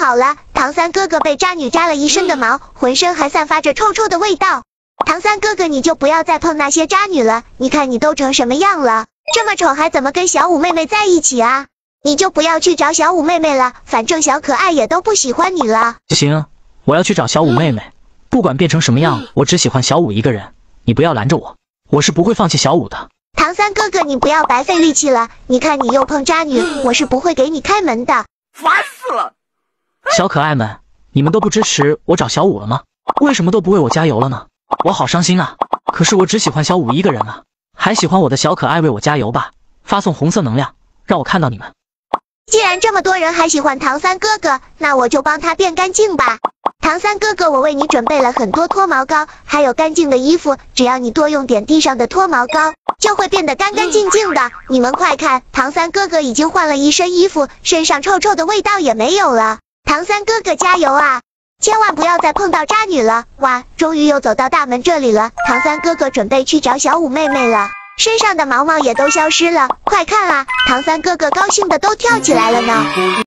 好了，唐三哥哥被渣女扎了一身的毛，浑身还散发着臭臭的味道。唐三哥哥，你就不要再碰那些渣女了，你看你都成什么样了，这么丑还怎么跟小五妹妹在一起啊？你就不要去找小五妹妹了，反正小可爱也都不喜欢你了。 行，我要去找小五妹妹，不管变成什么样，我只喜欢小五一个人，你不要拦着我，我是不会放弃小五的。 唐三哥哥，你不要白费力气了，你看你又碰渣女，我是不会给你开门的。 烦死了！ 小可爱们，你们都不支持我找小五了吗？为什么都不为我加油了呢？我好伤心啊！可是我只喜欢小五一个人啊，还喜欢我的小可爱，为我加油吧！发送红色能量，让我看到你们。 既然这么多人还喜欢唐三哥哥，那我就帮他变干净吧。唐三哥哥，我为你准备了很多脱毛膏，还有干净的衣服，只要你多用点地上的脱毛膏，就会变得干干净净的。你们快看，唐三哥哥已经换了一身衣服，身上臭臭的味道也没有了。唐三哥哥加油啊！千万不要再碰到渣女了。哇，终于又走到大门这里了。唐三哥哥准备去找小五妹妹了，身上的毛毛也都消失了。快看啊，唐三哥哥高兴的都跳起来了呢。